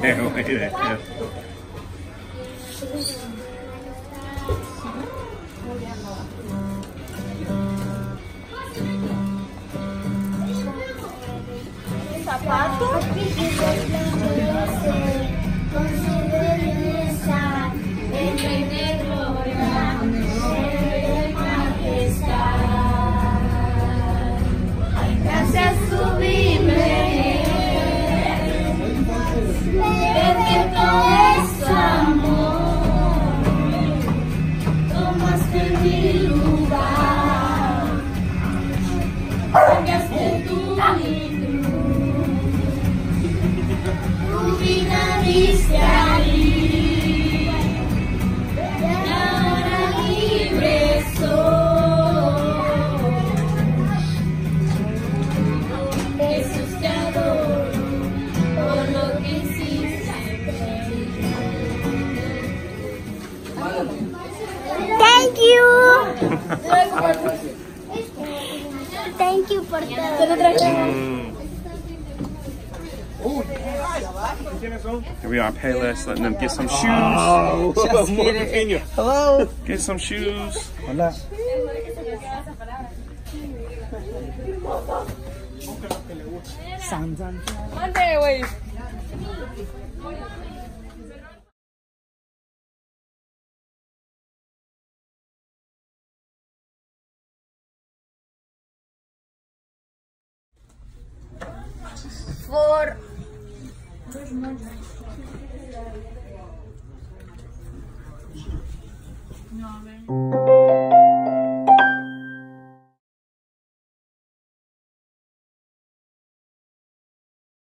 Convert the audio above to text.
Zapato. Con su belleza, el rey de gloria, el de majestad. Gracias sublime, porque todo es amor. Tomaste mi lugar, cambiaste tu vida diste ahí, y ahora libre soy. Jesús, te adoro por lo que hiciste. Thank you. Thank you por todo. Here we are, Payless, letting them get some shoes. Oh, hello. Get some shoes. Hola. Mande, güey. For No, a ver.